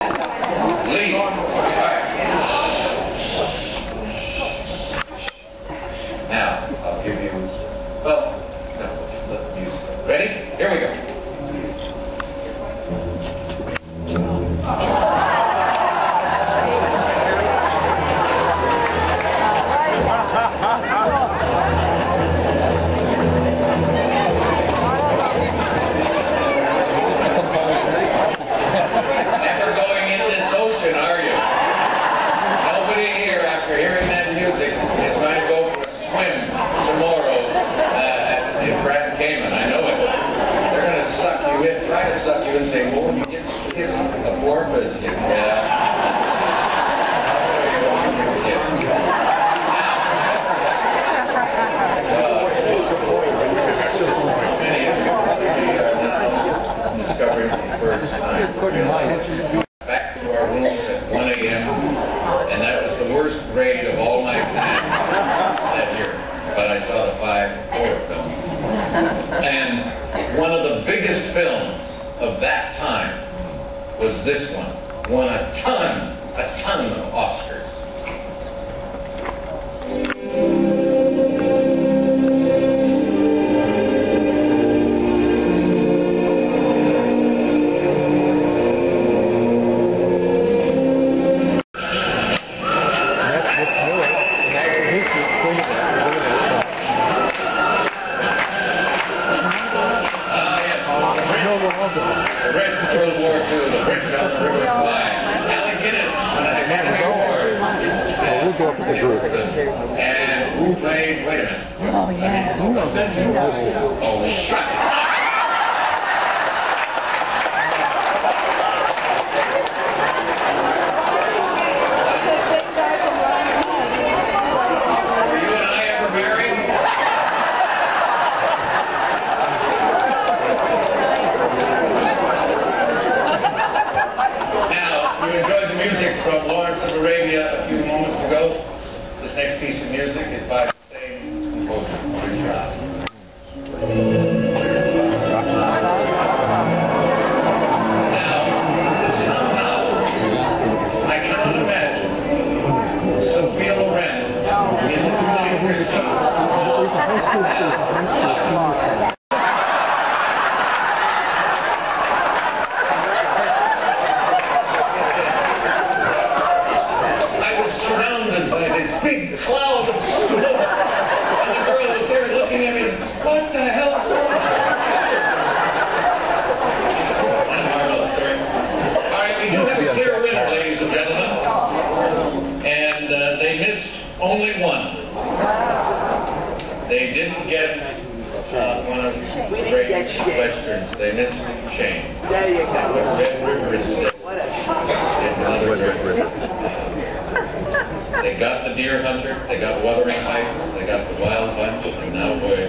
Lee. All right. Now, I'll give you, well, no, we'll just let the music go. Ready? Here we go. Never going into this ocean, are you? Nobody here, after hearing that music, is going to go for a swim tomorrow in Grand Cayman. I know it. They're going to suck you in, try to suck you in, say, "Oh, you get kiss a porpoise." Yeah. I'll show you what you can kiss. How many of you are now discovering for the first time? Back to our rooms at 1 a.m. and that was the worst grade of all my exams that year. But I saw the 5/4 film. And one of the biggest films of that time was this one. Won a ton of Oscars. World War II, the British on the River Kwai. Alec Guinness won an Academy Award. We'll go up with the group. And who played, wait a minute. Oh, yeah. Oh, shut up. Were you and I ever married? You enjoyed the music from Lawrence of Arabia a few moments ago. This next piece of music is by the same composer, Richard. Now, somehow, I cannot imagine Sophia Loren in the Tonight big cloud of smoke, and the girl was there looking at me, what the hell is going on? What a marvelous story. All right, we do have a clear winner, ladies and gentlemen, and they missed only one. They didn't get one of the great westerns. They missed Shane. There you go. Red River instead. It's another Red River. They got The Deer Hunter, they got Wuthering Heights, they got The Wild Bunch, and now we're